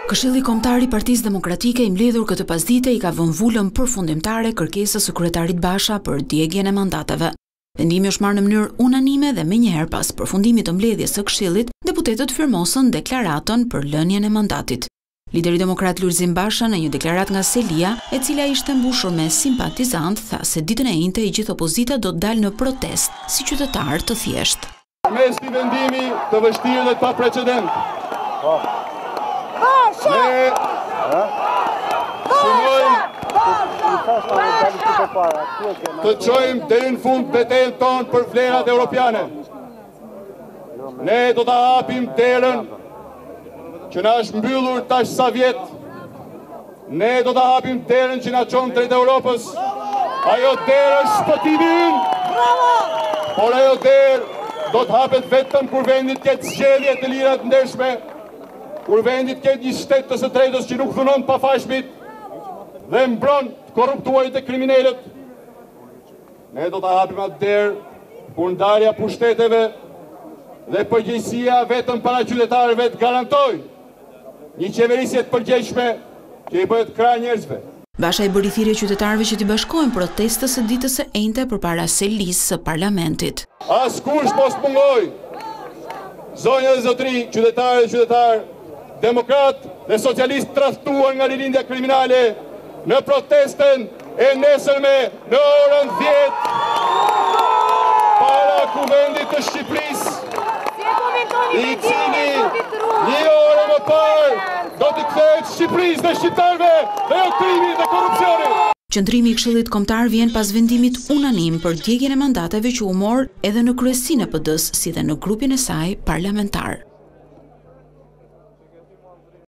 Këshilli Kombëtar i Partisë Demokratike i mbledhur këtë pasdite i ka vënë vulën përfundimtare kërkesës së kryetarit Basha për djegjen e mandateve. Vendimi është marrë në mënyrë unanime dhe menjëherë pas përfundimit të mbledhjes së Këshillit, deputetët firmosën deklaratën për lënien e mandatit. Lideri demokrat Lulzim Basha në një deklaratë nga Selia, e cila ishte mbushur me simpatizant, tha se ditën e njëjtë e gjithë opozita do të dalë në protest si qytetar të thjeshtë. Mes një vendimi të vështirë dhe të paprecedent. Ne të çojmë deri në fund betejën tonë për vlerat europiane. Ne do ta hapim derën që na është mbyllur tash sa vjet. Ne do ta hapim derën që na çon drejt Europës. Ajo derë është shpëtimi ynë. Por ajo derë do të hapet vetëm kur vendi të ketë zgjedhje të lira të ndershme. Kur vendi të ketë një shtet të së drejtës që nuk dhunon pafajshmit dhe mbron të korruptuarit e kriminalët. Ne do ta hapim atë derë kur ndarja pushteteve dhe përgjegjësia vetëm para qytetarëve të garantojë një qeverisje të përgjegjshme që i bëhet krah njerëzve. Basha i bëri thirrje qytetarëve që t'i bashkohen protestës së ditës së enjte përpara selisë së parlamentit. Askush mos mungoj, zonja dhe zotëri, qytetarë dhe qytetarë, demokrat dhe socialist tradhtuar nga rilindja kriminale në protestën e nesërme në orën 10 para kuvendit të Shqipërisë, i cili një orë më parë do të kthehet Shqipërisë dhe shqiptarëve dhe jo krimit dhe korrupsionit. Qëndrimi i Këshillit Kombëtar vjen pas vendimit unanim për djegjen e mandateve që u mor edhe në kryesinë e PD-s si dhe në grupin e saj parlamentar.